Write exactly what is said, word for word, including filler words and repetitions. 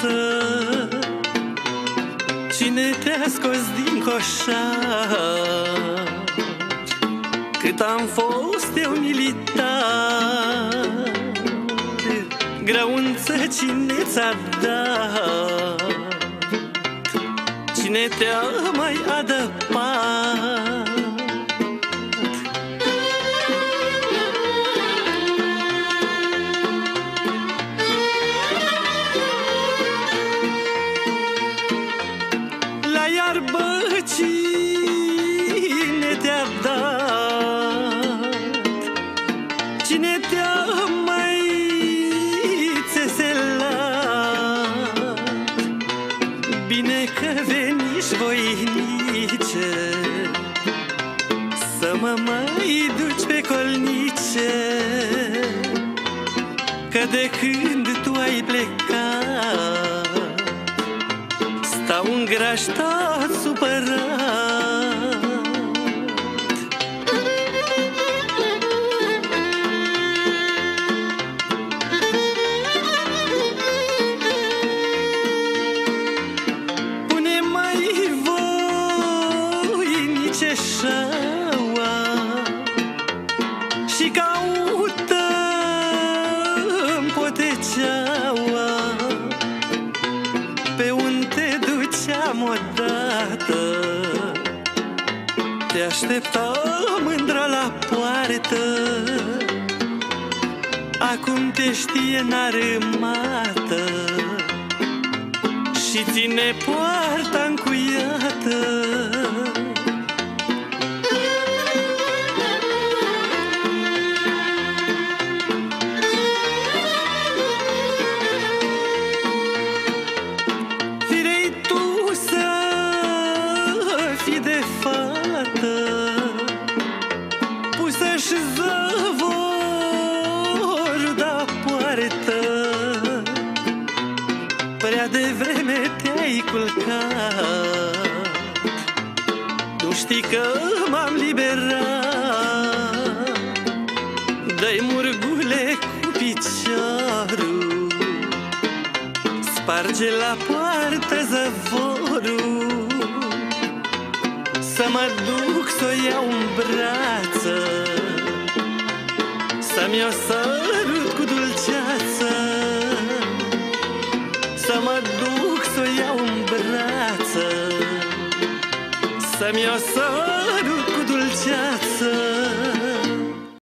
viață? Cine te-a scos din coșar? Cât am fost eu militar, grăunță cine ți-a dat? Cine te-a mai adăpat? La iarbă cine te-a dat? Cine te-a mai țeselat? Bine că veniși, voinice, să mă mai duci pe colnice, că de când tu ai plecat stau în graș tot supărat. Pune mai voinice șaua și caută-mi poteceaua pe unde te duceam odată. Te așteptam mândră la poartă, acum te știe înarmată și ține poarta încuiată. Firei tu să fii de fată, pusă-și zăvorul da poartă. Prea devreme te-ai culcat, nu știi că m-am liberat. Dă-i murgule cu piciorul, sparge la poartă zăvorul, să mă duc să o iau în brață, să-mi o sărut cu dulceață. Să mă duc să o iau în brață, să-mi o sărut cu dulceață.